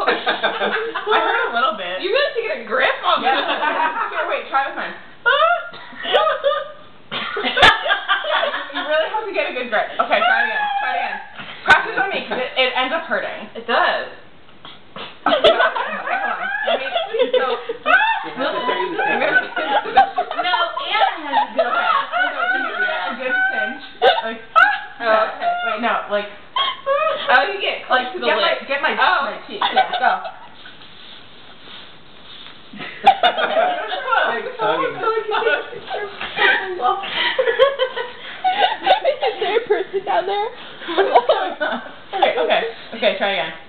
I heard a little bit. You gotta get a grip on Yeah. this. Here, wait, try with mine. You really have to get a good grip. Okay, try it again. Try it again. Practice on me, because it ends up hurting. It does. Okay, hold on. Let me, so, No, Anna has a good grip. a good pinch. Like, Okay. wait, no, like, Oh, you get close to the lip. Get my Oh. my cheek. Yeah, go. Is there a person down there? Okay, try again.